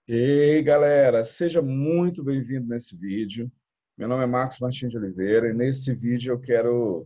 Ei, galera, seja muito bem-vindo nesse vídeo. Meu nome é Marcos Martins de Oliveira e nesse vídeo eu quero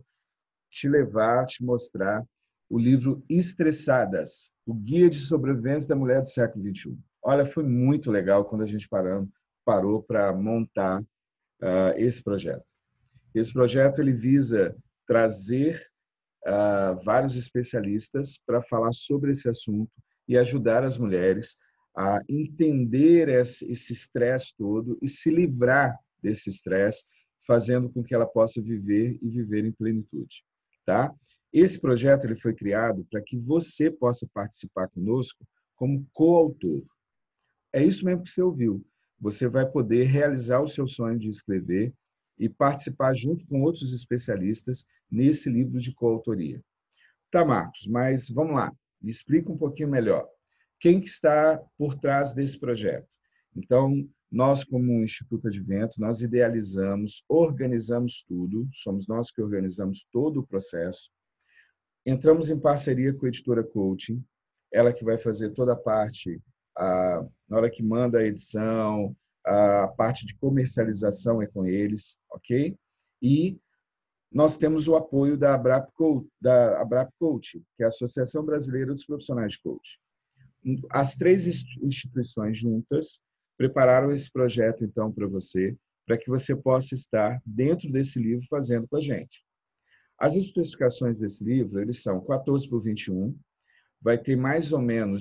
te mostrar o livro Estressadas, o Guia de Sobrevivência da Mulher do Século XXI. Olha, foi muito legal quando a gente parou para montar esse projeto. Esse projeto ele visa trazer vários especialistas para falar sobre esse assunto e ajudar as mulheres a entender esse estresse todo e se livrar desse estresse, fazendo com que ela possa viver e viver em plenitude, tá? Esse projeto ele foi criado para que você possa participar conosco como coautor. É isso mesmo que você ouviu. Você vai poder realizar o seu sonho de escrever e participar junto com outros especialistas nesse livro de coautoria. Tá, Marcos, mas vamos lá. Me explica um pouquinho melhor. Quem que está por trás desse projeto? Então, nós, como um Instituto Advento, nós idealizamos, organizamos tudo, somos nós que organizamos todo o processo. Entramos em parceria com a Editora Coaching, ela que vai fazer toda a parte, na hora que manda a edição, a parte de comercialização é com eles, ok? E nós temos o apoio da Abrap Coach, que é a Associação Brasileira dos Profissionais de Coach. As três instituições juntas prepararam esse projeto, então, para você, para que você possa estar dentro desse livro fazendo com a gente. As especificações desse livro, eles são 14 por 21, vai ter mais ou menos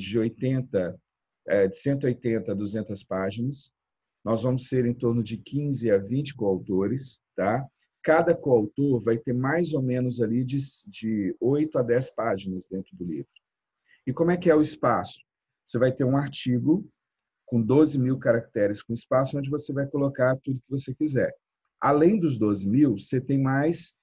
de 180 a 200 páginas. Nós vamos ser em torno de 15 a 20 coautores, tá? Cada coautor vai ter mais ou menos ali de 8 a 10 páginas dentro do livro. E como é que é o espaço? Você vai ter um artigo com 12.000 caracteres com espaço onde você vai colocar tudo que você quiser. Além dos 12.000, você tem mais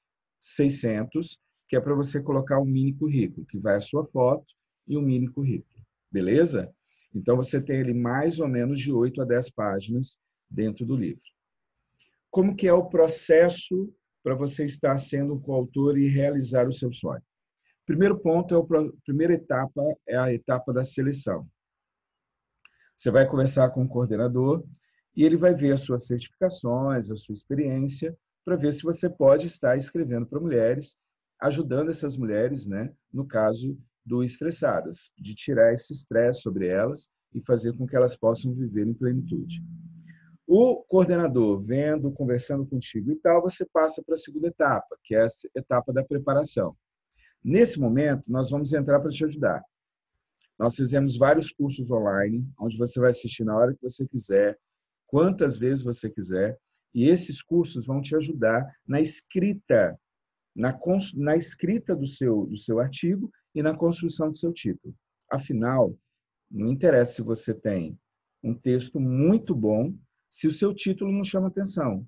600, que é para você colocar um mini currículo, que vai a sua foto e um mini currículo. Beleza? Então, você tem ali mais ou menos de 8 a 10 páginas dentro do livro. Como que é o processo para você estar sendo um coautor e realizar o seu sonho? Primeiro ponto, primeira etapa é a etapa da seleção. Você vai conversar com o coordenador e ele vai ver as suas certificações, a sua experiência, para ver se você pode estar escrevendo para mulheres, ajudando essas mulheres, né, no caso do estressadas, de tirar esse estresse sobre elas e fazer com que elas possam viver em plenitude. O coordenador vendo, conversando contigo e tal, você passa para a segunda etapa, que é a etapa da preparação. Nesse momento, nós vamos entrar para te ajudar. Nós fizemos vários cursos online, onde você vai assistir na hora que você quiser, quantas vezes você quiser, e esses cursos vão te ajudar na escrita, na escrita do seu artigo e na construção do seu título. Afinal, não interessa se você tem um texto muito bom, se o seu título não chama atenção,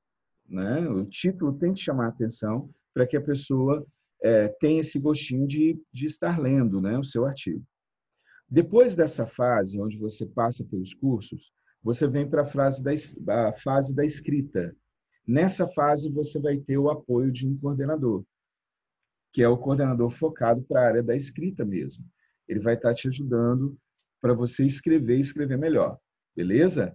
né? O título tem que chamar atenção para que a pessoa tenha esse gostinho de estar lendo, né, o seu artigo. Depois dessa fase, onde você passa pelos cursos, você vem para a fase da escrita. Nessa fase, você vai ter o apoio de um coordenador, que é o coordenador focado para a área da escrita mesmo. Ele vai estar te ajudando para você escrever e escrever melhor. Beleza?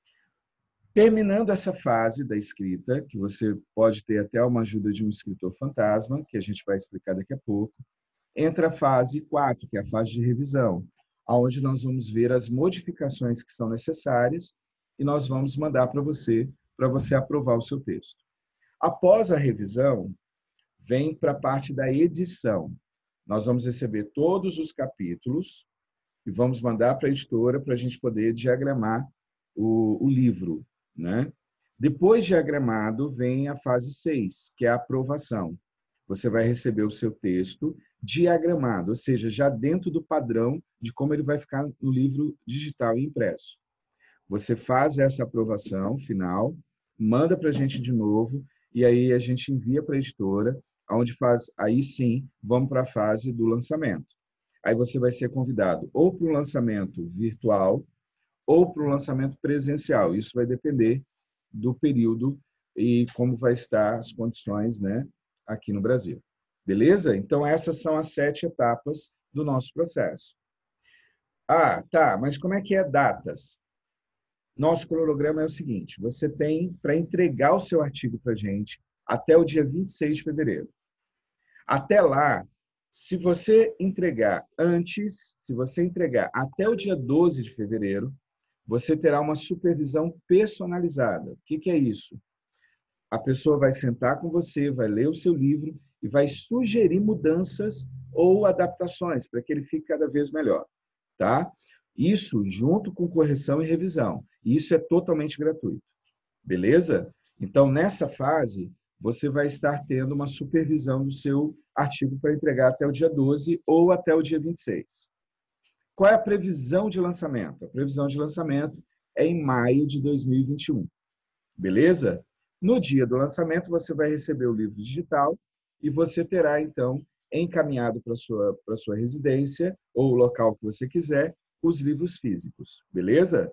Terminando essa fase da escrita, que você pode ter até uma ajuda de um escritor fantasma, que a gente vai explicar daqui a pouco, entra a fase 4, que é a fase de revisão, onde nós vamos ver as modificações que são necessárias e nós vamos mandar para você aprovar o seu texto. Após a revisão, vem para a parte da edição. Nós vamos receber todos os capítulos e vamos mandar para a editora para a gente poder diagramar o livro, né? Depois de diagramado, vem a fase 6, que é a aprovação. Você vai receber o seu texto diagramado, ou seja, já dentro do padrão de como ele vai ficar no livro digital e impresso. Você faz essa aprovação final, manda para a gente de novo, e aí a gente envia para a editora, onde faz, aí sim, vamos para a fase do lançamento. Aí você vai ser convidado ou para o lançamento virtual ou para o lançamento presencial. Isso vai depender do período e como vai estar as condições, né, aqui no Brasil. Beleza? Então, essas são as 7 etapas do nosso processo. Ah, tá, mas como é que é datas? Nosso cronograma é o seguinte, você tem para entregar o seu artigo para a gente até o dia 26 de fevereiro. Até lá, se você entregar antes, se você entregar até o dia 12 de fevereiro, você terá uma supervisão personalizada. O que é isso? A pessoa vai sentar com você, vai ler o seu livro e vai sugerir mudanças ou adaptações para que ele fique cada vez melhor, tá? Isso junto com correção e revisão. Isso é totalmente gratuito. Beleza? Então, nessa fase, você vai estar tendo uma supervisão do seu artigo para entregar até o dia 12 ou até o dia 26. Qual é a previsão de lançamento? A previsão de lançamento é em maio de 2021. Beleza? No dia do lançamento, você vai receber o livro digital e você terá, então, encaminhado para a sua residência ou o local que você quiser, os livros físicos. Beleza?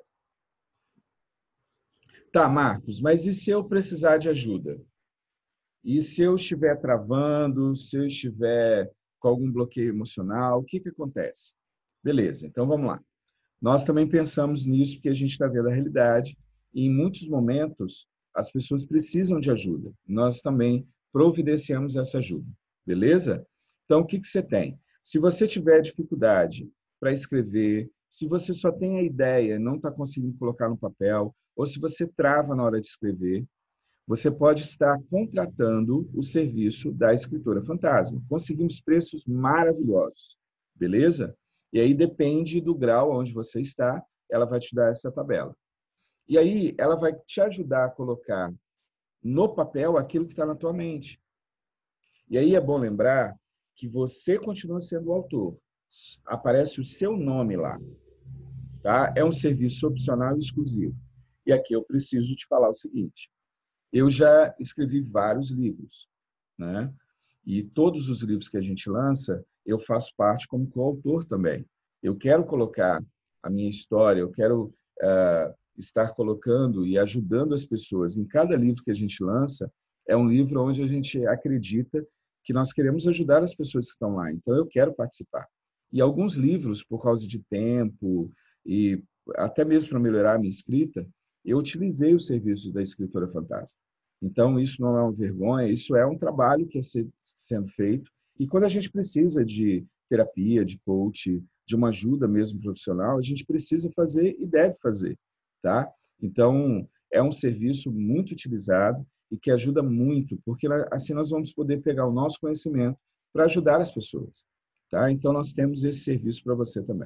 Tá, Marcos, mas e se eu precisar de ajuda? E se eu estiver travando, se eu estiver com algum bloqueio emocional, o que acontece? Beleza, então vamos lá. Nós também pensamos nisso porque a gente está vendo a realidade e em muitos momentos as pessoas precisam de ajuda. Nós também providenciamos essa ajuda, beleza? Então, o que você tem? Se você tiver dificuldade para escrever, se você só tem a ideia e não está conseguindo colocar no papel, ou se você trava na hora de escrever, você pode estar contratando o serviço da Escritora Fantasma. Conseguimos preços maravilhosos, beleza? E aí depende do grau onde você está, ela vai te dar essa tabela. E aí ela vai te ajudar a colocar no papel aquilo que está na tua mente. E aí é bom lembrar que você continua sendo o autor. Aparece o seu nome lá, tá? É um serviço opcional e exclusivo. E aqui eu preciso te falar o seguinte: eu já escrevi vários livros, né? E todos os livros que a gente lança, eu faço parte como coautor também. Eu quero colocar a minha história, eu quero estar colocando e ajudando as pessoas. Em cada livro que a gente lança, é um livro onde a gente acredita que nós queremos ajudar as pessoas que estão lá. Então, eu quero participar. E alguns livros, por causa de tempo e até mesmo para melhorar a minha escrita, eu utilizei o serviço da Escritora Fantasma. Então, isso não é uma vergonha, isso é um trabalho que é sendo feito. E quando a gente precisa de terapia, de coach, de uma ajuda mesmo profissional, a gente precisa fazer e deve fazer, tá? Então, é um serviço muito utilizado e que ajuda muito, porque assim nós vamos poder pegar o nosso conhecimento para ajudar as pessoas, tá? Então, nós temos esse serviço para você também.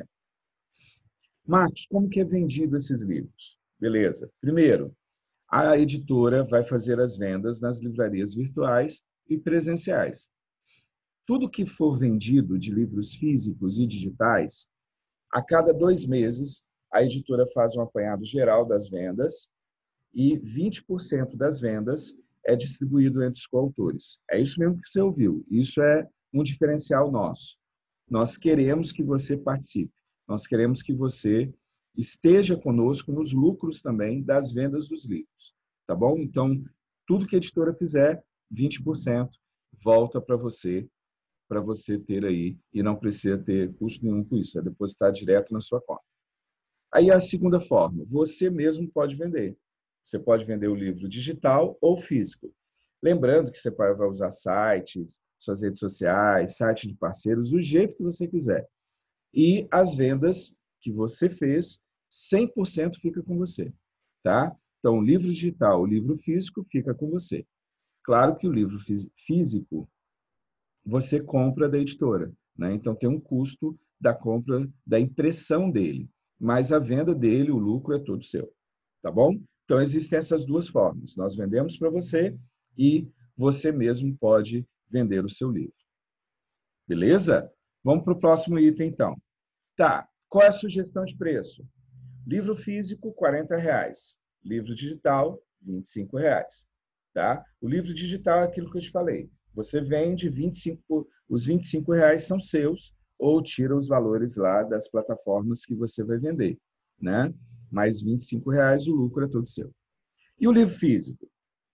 Marcos, como que é vendido esses livros? Beleza. Primeiro, a editora vai fazer as vendas nas livrarias virtuais e presenciais. Tudo que for vendido de livros físicos e digitais, a cada 2 meses, a editora faz um apanhado geral das vendas e 20% das vendas é distribuído entre os coautores. É isso mesmo que você ouviu. Isso é um diferencial nosso. Nós queremos que você participe. Nós queremos que você esteja conosco nos lucros também das vendas dos livros. Tá bom? Então, tudo que a editora fizer, 20% volta para você ter aí, e não precisa ter custo nenhum com isso, é depositar direto na sua conta. Aí a segunda forma, você mesmo pode vender. Você pode vender o livro digital ou físico. Lembrando que você vai usar sites, suas redes sociais, site de parceiros, do jeito que você quiser. E as vendas que você fez, 100% fica com você, tá? Então, o livro digital, o livro físico fica com você. Claro que o livro físico você compra da editora, né? Então, tem um custo da compra, da impressão dele, mas a venda dele, o lucro é todo seu, tá bom? Então, existem essas duas formas. Nós vendemos para você e você mesmo pode vender o seu livro. Beleza? Vamos para o próximo item, então. Tá, qual é a sugestão de preço? Livro físico, R$ 40. Livro digital, R$ 25. Tá? O livro digital é aquilo que eu te falei. Você vende 25, os R$ 25 são seus, ou tira os valores lá das plataformas que você vai vender, né? Mais R$ 25, o lucro é todo seu. E o livro físico?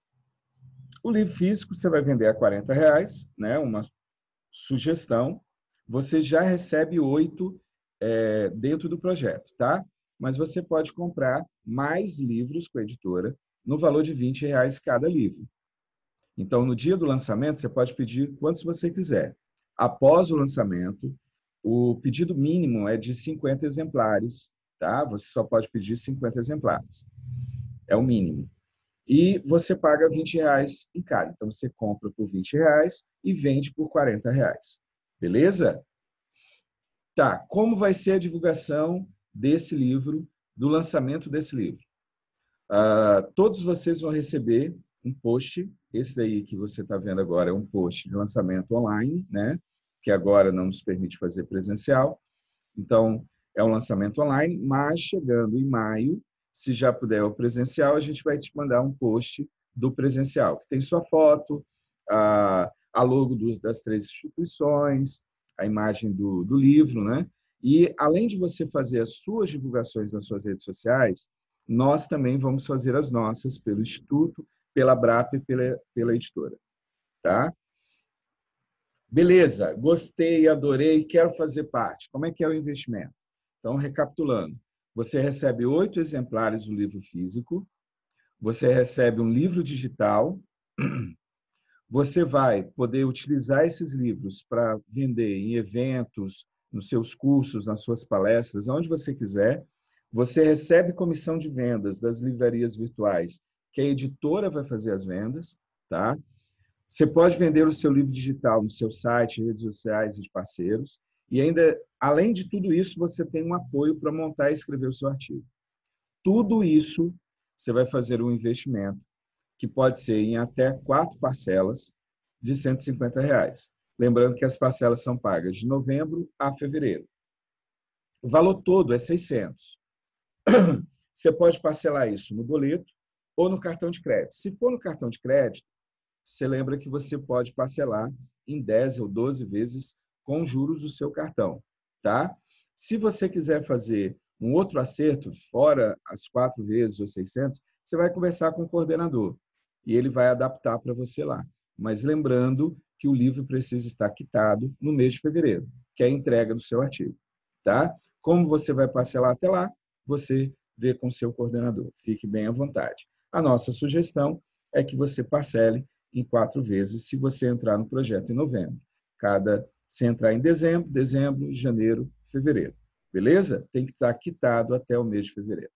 O livro físico você vai vender a R$ 40, né? Uma sugestão. Você já recebe 8 dentro do projeto, tá? mas você pode comprar mais livros com a editora no valor de R$ 20 cada livro. Então, no dia do lançamento, você pode pedir quantos você quiser. Após o lançamento, o pedido mínimo é de 50 exemplares, tá? Você só pode pedir 50 exemplares. É o mínimo. E você paga R$ 20 em cada. Então, você compra por R$ 20 e vende por R$ 40. Beleza? Tá. Como vai ser a divulgação desse livro, do lançamento desse livro? Todos vocês vão receber um post. Esse aí que você está vendo agora é um post de lançamento online, né? Que agora não nos permite fazer presencial. Então, é um lançamento online, mas chegando em maio, se já puder o presencial, a gente vai te mandar um post do presencial, que tem sua foto, a logo das 3 instituições, a imagem do livro, né? E, além de você fazer as suas divulgações nas suas redes sociais, nós também vamos fazer as nossas pelo Instituto, pela Abrap e pela editora, tá? Beleza, gostei, adorei, quero fazer parte. Como é que é o investimento? Então, recapitulando, você recebe 8 exemplares do livro físico, você recebe um livro digital, você vai poder utilizar esses livros para vender em eventos, nos seus cursos, nas suas palestras, onde você quiser. Você recebe comissão de vendas das livrarias virtuais, que a editora vai fazer as vendas, tá? Você pode vender o seu livro digital no seu site, redes sociais e de parceiros. E ainda, além de tudo isso, você tem um apoio para montar e escrever o seu artigo. Tudo isso, você vai fazer um investimento que pode ser em até 4 parcelas de R$ 150. Lembrando que as parcelas são pagas de novembro a fevereiro. O valor todo é 600. Você pode parcelar isso no boleto ou no cartão de crédito. Se for no cartão de crédito, você lembra que você pode parcelar em 10 ou 12 vezes com juros do seu cartão, tá? Se você quiser fazer um outro acerto, fora as 4 vezes ou 600, você vai conversar com o coordenador e ele vai adaptar para você lá. Mas lembrando que o livro precisa estar quitado no mês de fevereiro, que é a entrega do seu artigo, tá? Como você vai parcelar até lá, você vê com o seu coordenador. Fique bem à vontade. A nossa sugestão é que você parcele em 4 vezes se você entrar no projeto em novembro. Se entrar em dezembro, janeiro, fevereiro. Beleza? Tem que estar quitado até o mês de fevereiro.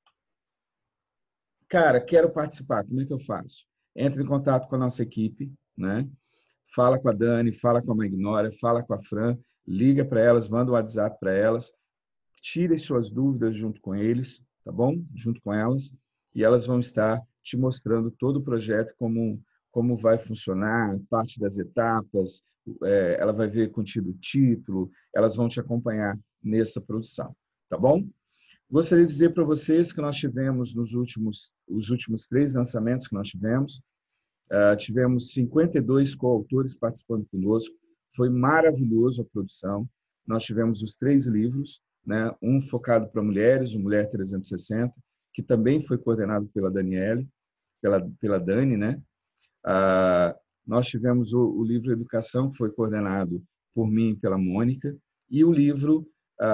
Cara, quero participar. Como é que eu faço? Entre em contato com a nossa equipe, né? Fala com a Dani, fala com a Magnória, fala com a Fran, liga para elas, manda um WhatsApp para elas, tire suas dúvidas junto com eles, tá bom? Junto com elas, e elas vão estar te mostrando todo o projeto, como vai funcionar, parte das etapas, ela vai ver contido o título, elas vão te acompanhar nessa produção, tá bom? Gostaria de dizer para vocês que nós tivemos os últimos 3 lançamentos que nós tivemos 52 coautores participando conosco, foi maravilhoso a produção, nós tivemos os 3 livros, né? Um focado para mulheres, o Mulher 360, que também foi coordenado pela Daniele, pela Dani, né? Nós tivemos o livro Educação, que foi coordenado por mim e pela Mônica, e o livro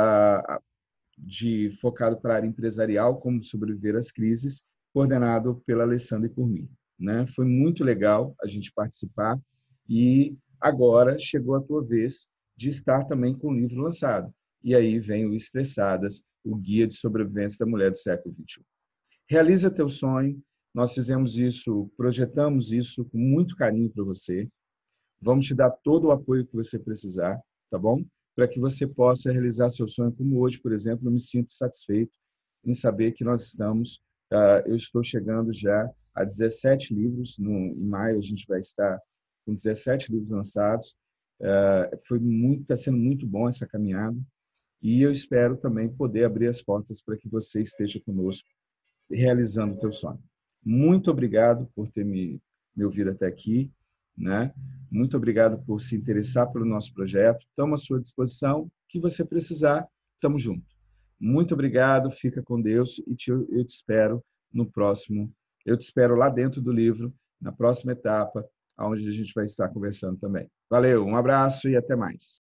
focado para a área empresarial, como sobreviver às crises, coordenado pela Alessandra e por mim, né? Foi muito legal a gente participar e agora chegou a tua vez de estar também com o livro lançado. E aí vem o Estressadas, o Guia de Sobrevivência da Mulher do Século XXI. Realiza teu sonho. Nós fizemos isso, projetamos isso com muito carinho para você. Vamos te dar todo o apoio que você precisar, tá bom? Para que você possa realizar seu sonho, como hoje, por exemplo, eu me sinto satisfeito em saber que eu estou chegando já a 17 livros, em maio a gente vai estar com 17 livros lançados. Está sendo muito bom essa caminhada e eu espero também poder abrir as portas para que você esteja conosco realizando o teu sonho. Muito obrigado por ter me ouvido até aqui, né? Muito obrigado por se interessar pelo nosso projeto. Estamos à sua disposição. O que você precisar, estamos juntos. Muito obrigado, fica com Deus e eu te espero no próximo. Eu te espero lá dentro do livro, na próxima etapa, onde a gente vai estar conversando também. Valeu, um abraço e até mais.